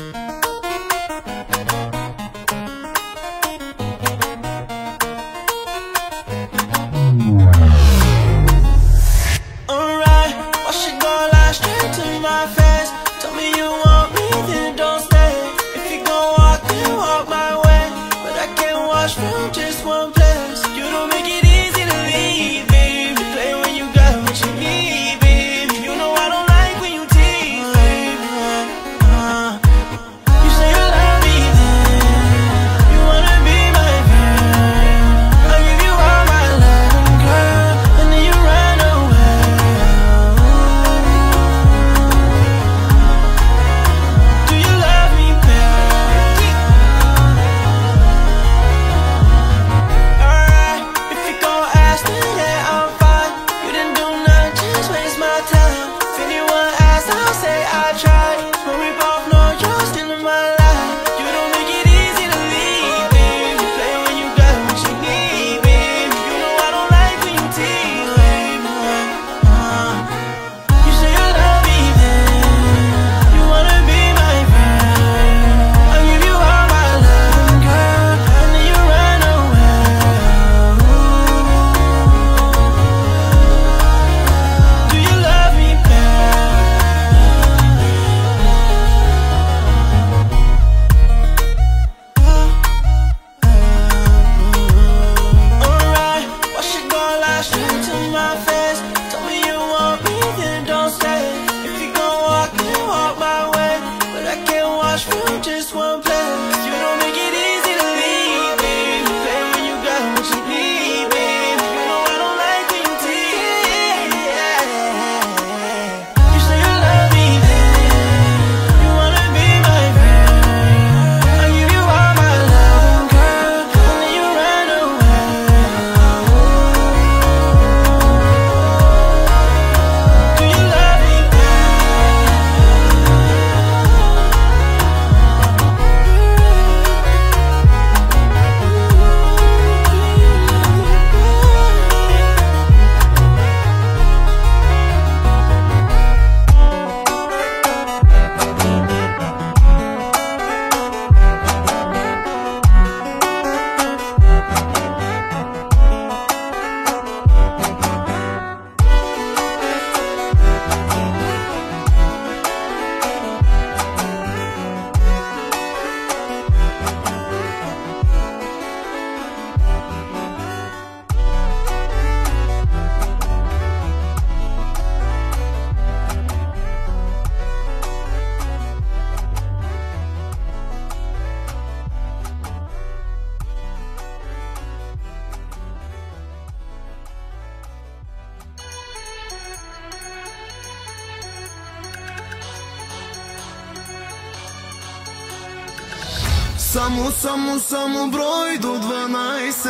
Само брой до 12.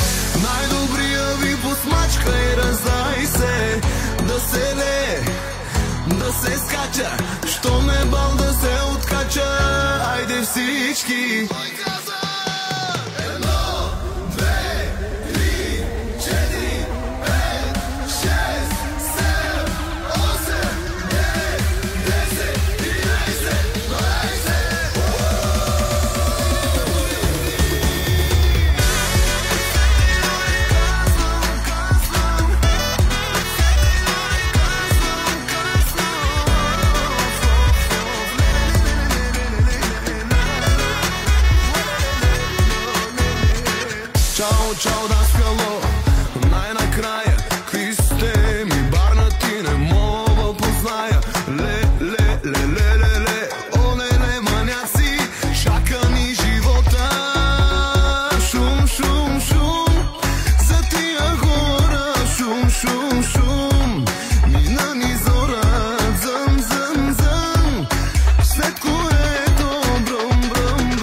Най-добрия ви посмачка и раздай се. Да се лее, да се скача, що ме бал да се откача. Айде всички. Чао, да спяло, най-накрая, какви сте ми барнати, не мога позная. Ле, оле, маняци, шака ни живота. Шум, за тия хора, шум, мина ни зора, зъм, след което бръм,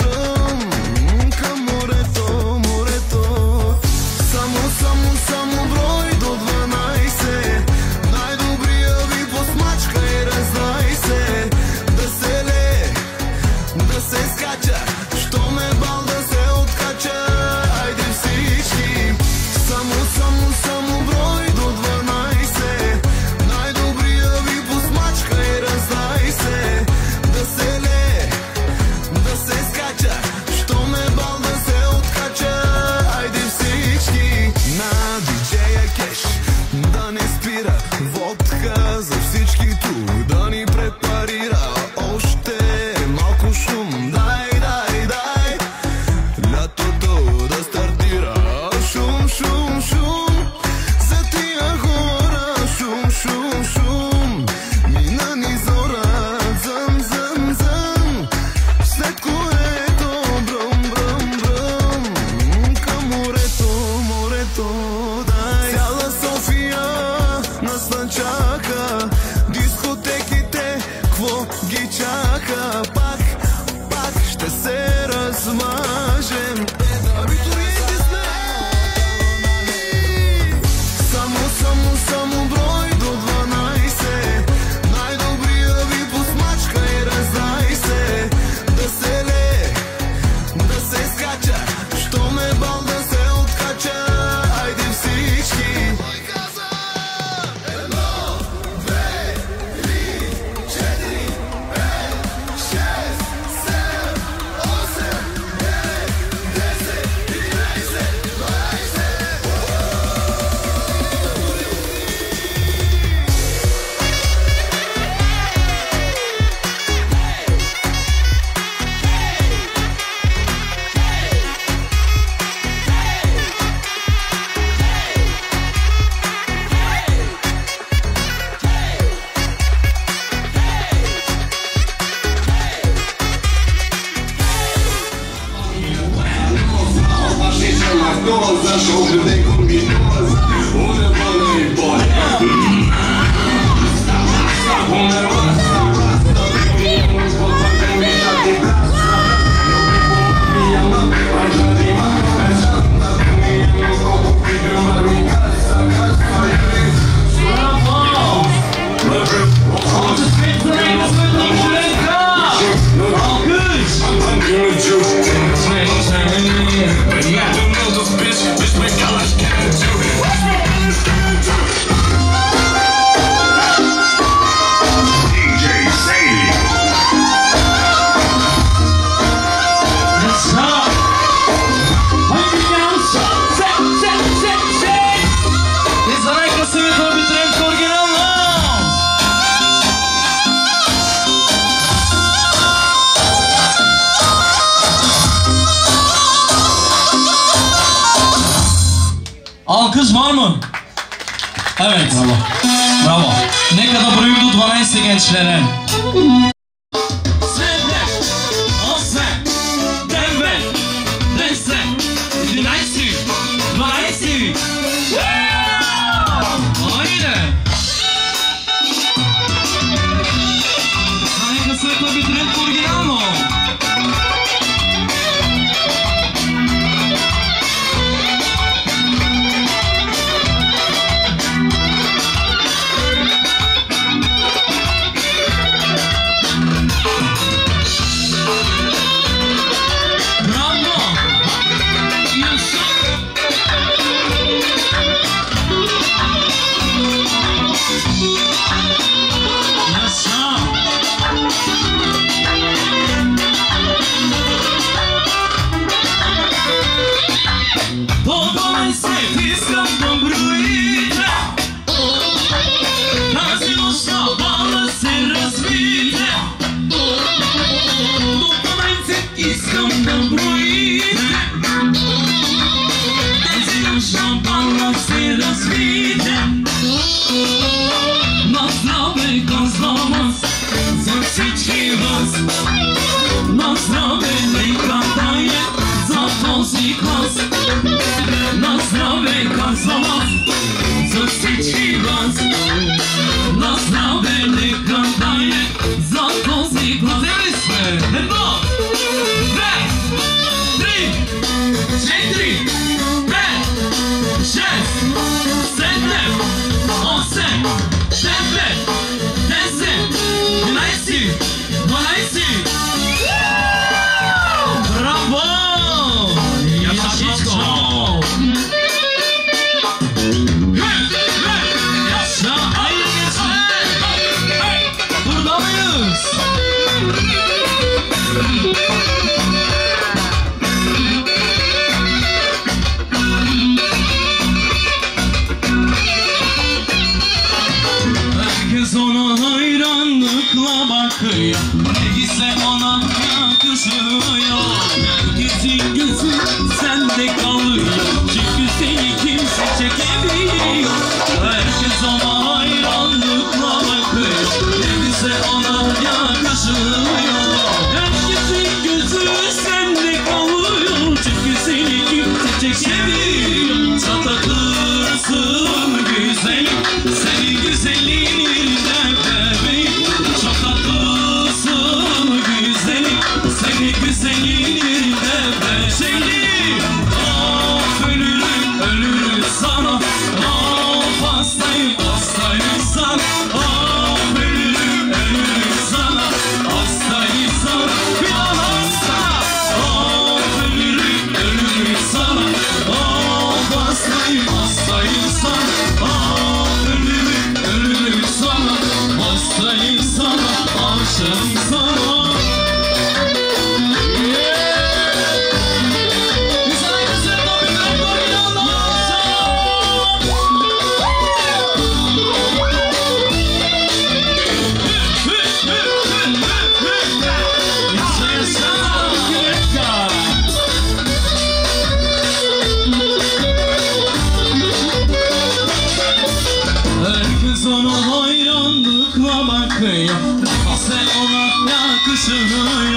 към морето. Само брой до 12. Най-добрия ви посмачка и раздай се. Да се лее, да се скача, що ме бал да се откача. Айде всички. Само брой до 12. Най-добрия ви посмачка и раздай се. Да се лее, Alkış var mı? Evet. Bravo. Bravo. Ne kadar bruydu 12 gençlere.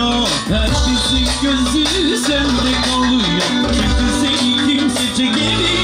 Herkesin gözü sende kalıyor. Çünkü seni kimse çekemiyor.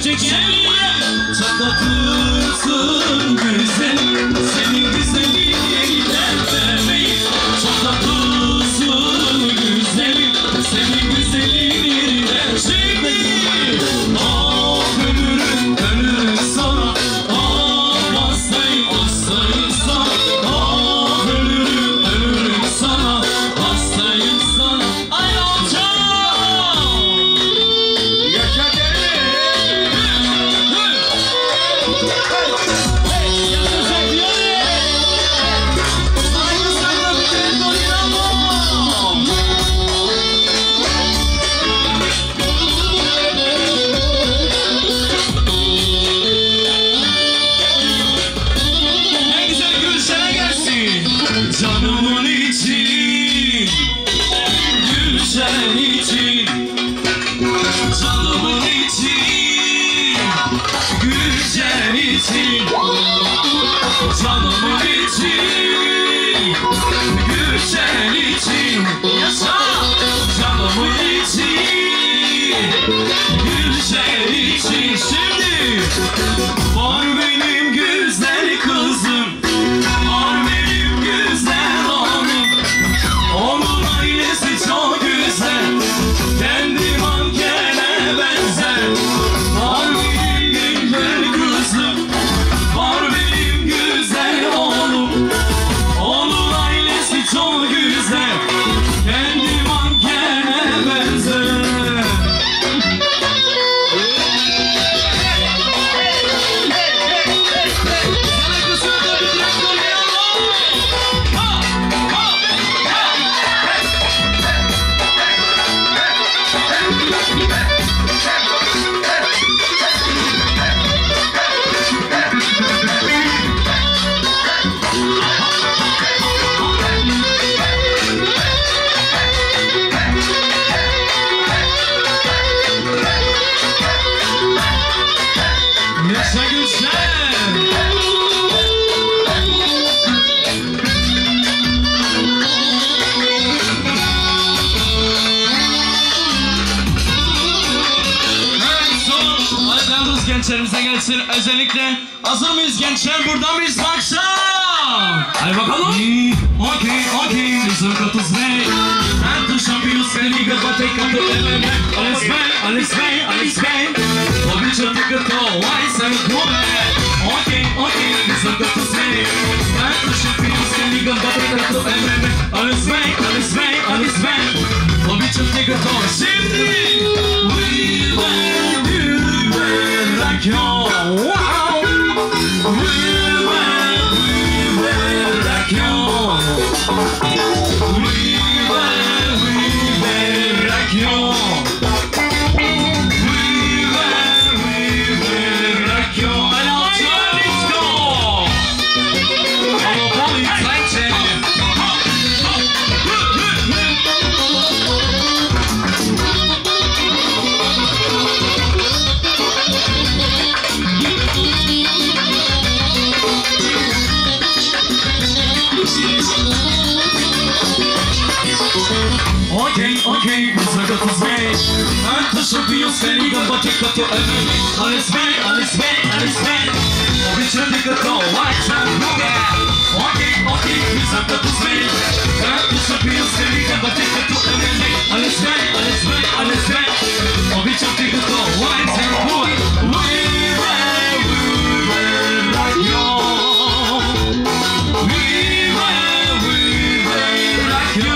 Çok tatlısın güzelim, senin güzelliğin yeniden vermeyin. Çok tatlısın güzelim, senin güzelliğin yeniden şimdi. Ah ölürüm, ölürüm sana. Ah hastayım, hastayım sana. Ah ölürüm, ölürüm sana. Hastayım sana. Ay hocam! Yaşa canımın için, Gülşen için, canımın için, Gülşen için, canımın için, Gülşen için, yaşa, canımın için, Gülşen için. Şimdi var benim güzel kızım, var benim güzel oğlum, onun ailesi çok güzel, kendi mankene benzer. Var benim güzel kızım, var benim güzel oğlum, onun ailesi çok güzel, kendi mankene benzer. Yaşa Gülşen! Evet, son aydınız gençlerimize gelsin. Özellikle hazır mıyız gençler? Buradan mıyız bu akşam? Hadi bakalım. Okey, okey. Bizim katız ne? Ben tuşamıyoruz seni gırbate katı eleme. Alice Bey, Alice Bey, Alice Bey. O bir çatı katı, vay sen kuvve. Okey, okey. Bizim katız ne? Ben tuşamıyoruz seni gırbate katı eleme. Alice Bey, Alice Bey, Alice Bey. O bir çatı katı. Şimdi we were like you. Wow. We were like you. We were like you. We were like you. And I'll try to go. I'm a bully Titan. Okay, okay, bize katız bey. Ben taşıpıyım seni gambate katı elini. Alice Bey, Alice Bey, Alice Bey. O biçimde katı, vay sen kuvve. Okay, okay, bize katız bey. Ben taşıpıyım seni gambate katı elini. Alice Bey, Alice Bey, Alice Bey. O biçimde katı, vay sen kuvve. We were like you. We were like you.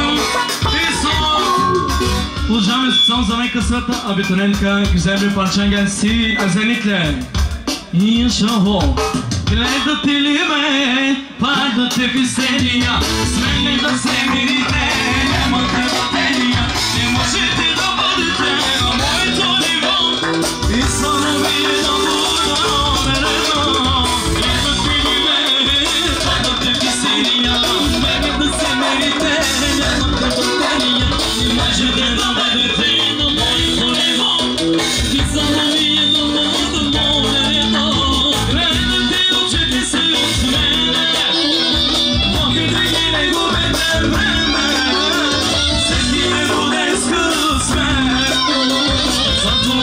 Bulacağım son zaman kısmında abiturientka güzel bir parça gelsin özellikle. Yaşaho Gledati li me, pa te piseria, smene da semirite, nema te baterija, ne možete da budete na moje nivo. I samo mi da budu mereno, gledati li me, pa te piseria, smene da semirite, nema te baterija, ne možete da budete na moje nivo. I samo mi da budu mereno.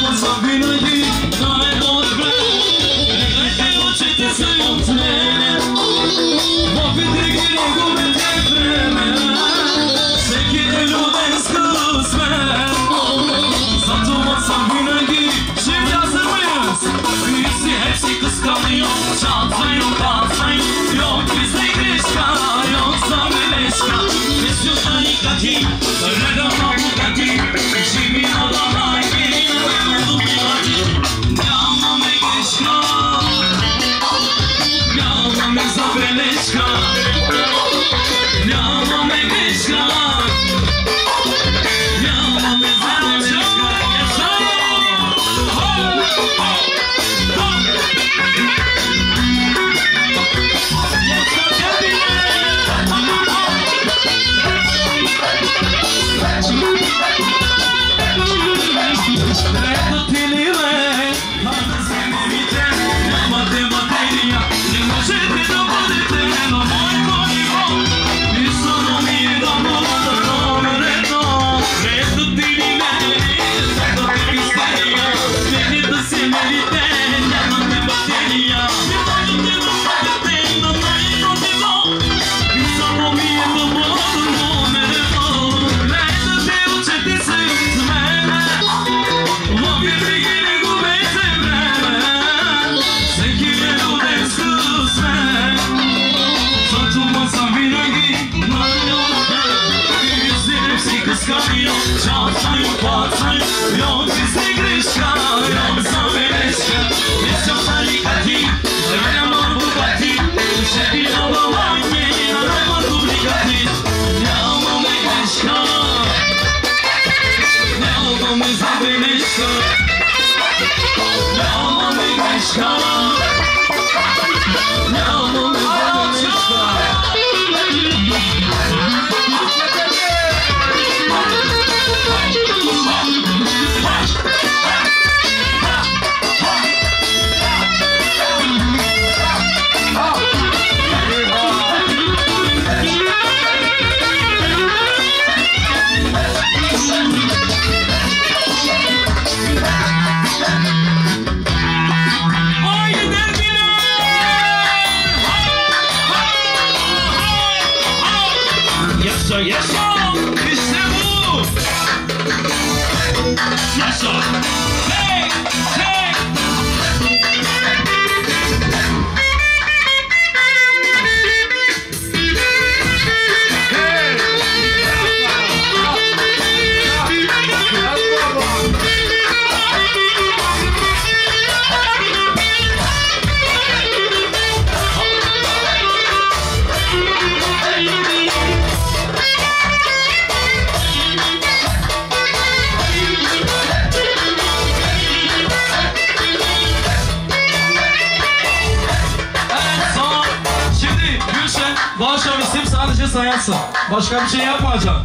Başka bir şey yapmayacağım.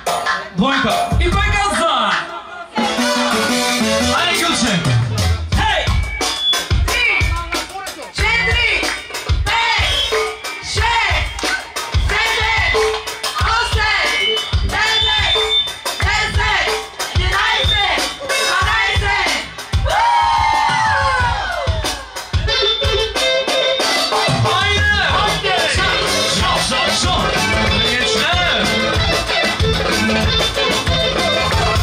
Boyka. İpek Azza. Hadi Gülşen. Hey. 4, 5, 6, 7, 8, 9, 10, 11, 12.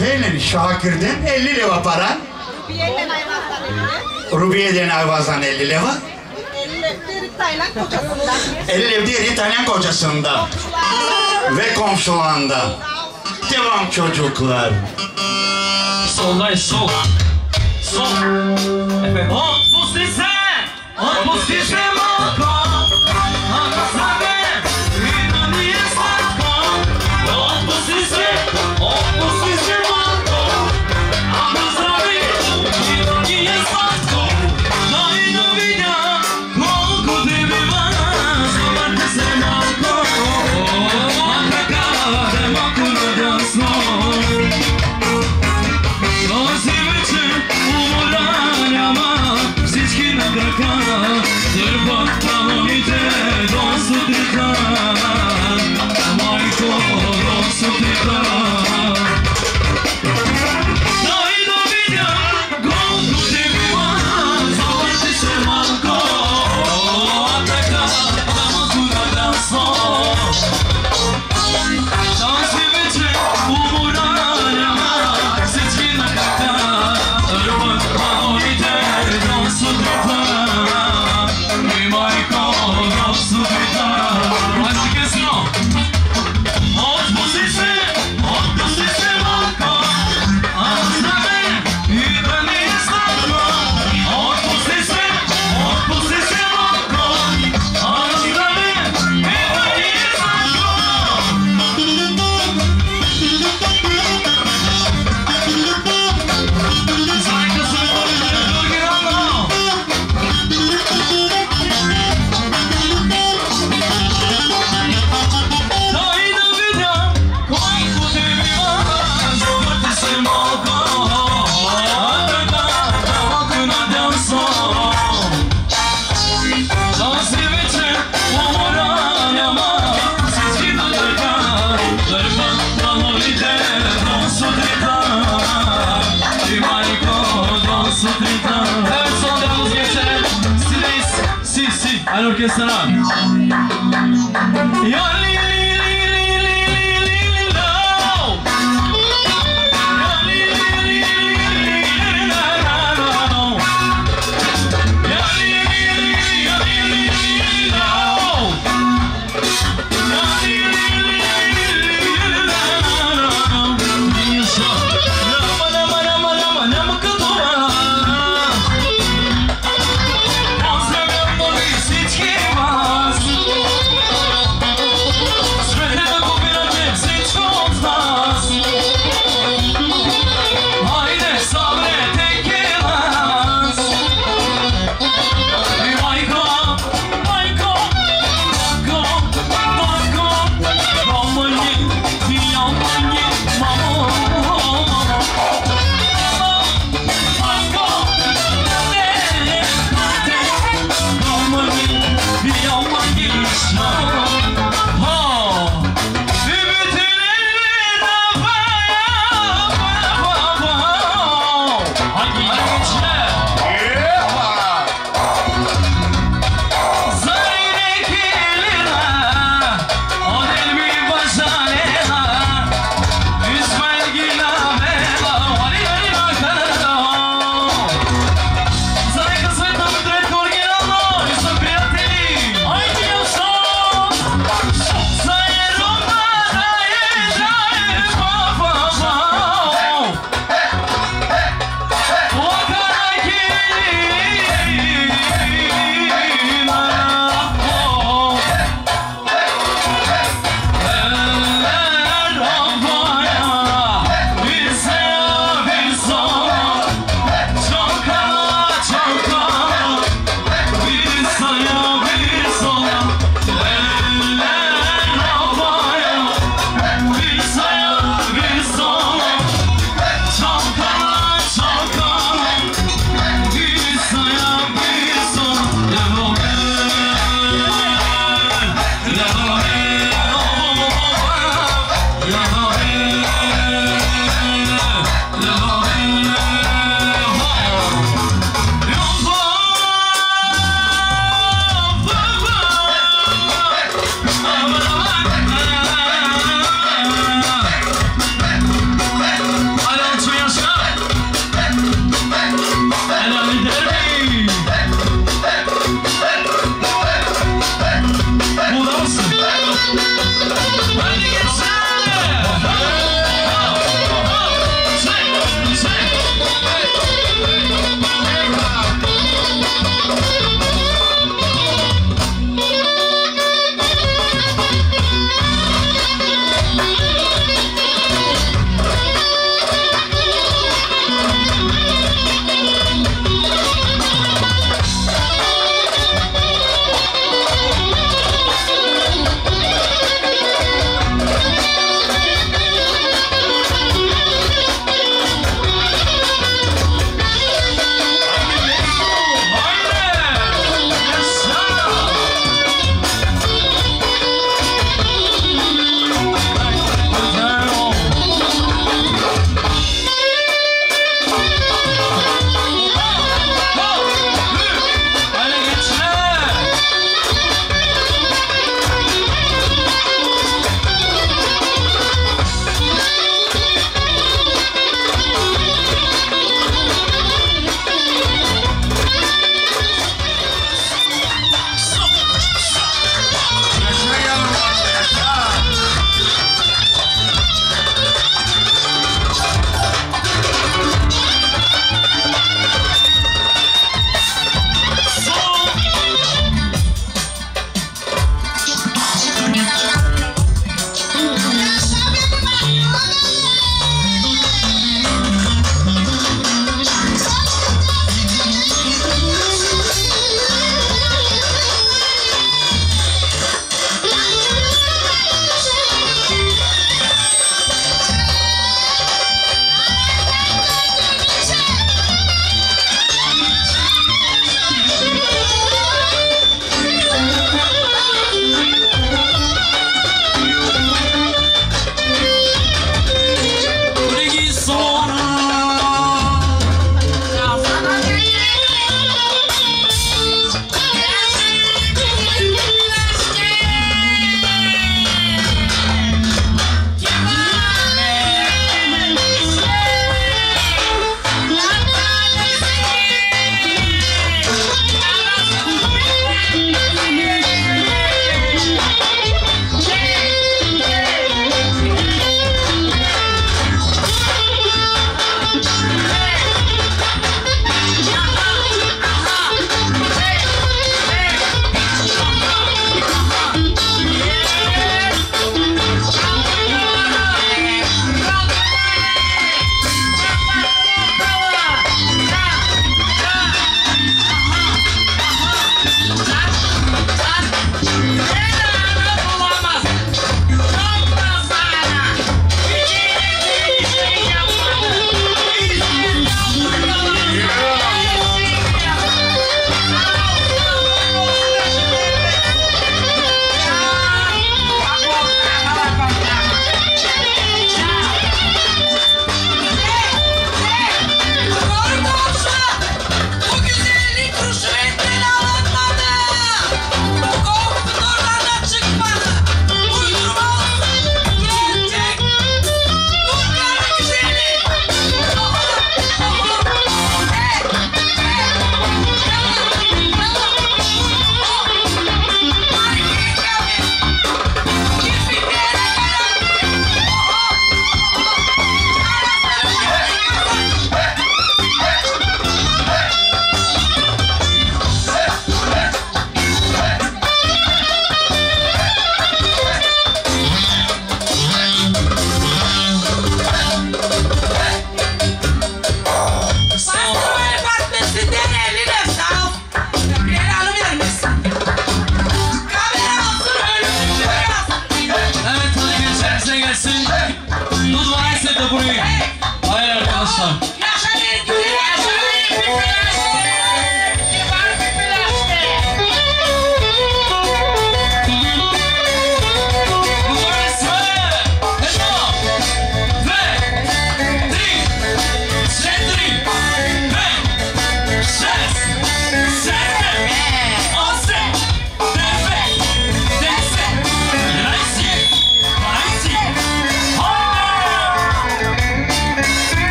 Vazifeyle Şakir'den 50 leva para. Rubiye'den Ayvaz'dan 50 leva. 50 leva İtalyan kocasında. Ve komşularında. Devam çocuklar. Soldayız, sol. Sol. Efendim. Отпусти се, малко. Остави и да ни е сладко. Отпусти се, малко. Остави и да ни е сладко. Дай да видя колко те бива. Завърти се малко. А така да малко надясно. Този вечер умора няма, всички на крака дърпат талоните до сутринта. Майко, до сутринта. Дай да видя колко те бива, завърти се малко, а така да малко надясно. Този вечер умора няма, всички на крака дърпат талоните до сутринта. И майко, до сутринта. Айде късно! Отпусти се малко. Остави и да ни е сладко. Отпусти се малко. Остави и да ни е сладко. Зайка се върне оригинално. Дай да видя колко те бива, завърти се малко, а така да малко надясно. Този вечер умора няма, всички на крака дърпат талоните до сутринта. И майко, до сутринта. Evet, son devamız geçer. Sideyiz. Si. Aynı orkestra. Ya li li li li li li li la. Ya li li li li li la la la. Ya li li li ya li li li la. Ya li li li la la la. Yaşa. Nama kadova. Pozdravljam moji всички вас.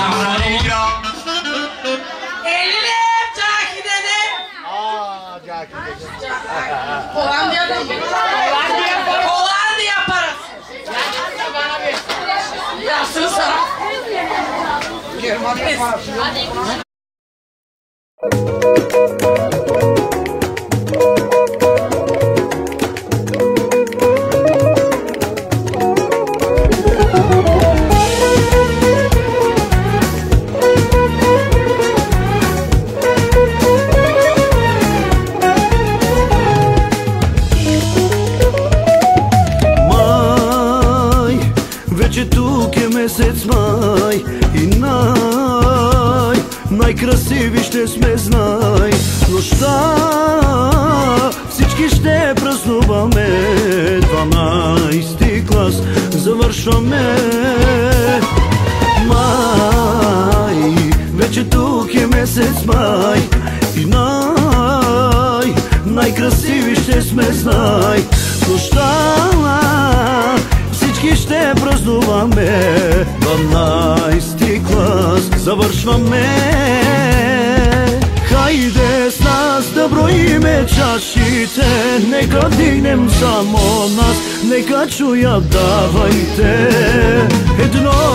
Elif Caki dede. Hollanda'da Hollanda yaparız. Yapsın sana. Месец май и най-красиви ще сме, знай. Нощта всички ще празнуваме, 12 клас завършваме. Май, вече тук е месец май и най-красиви ще сме, знай. Нощта всички ще празнуваме, 12 клас завършваме. Хайде с нас да броиме чашите, нека дигнем само нас, нека чуят, давайте. 1,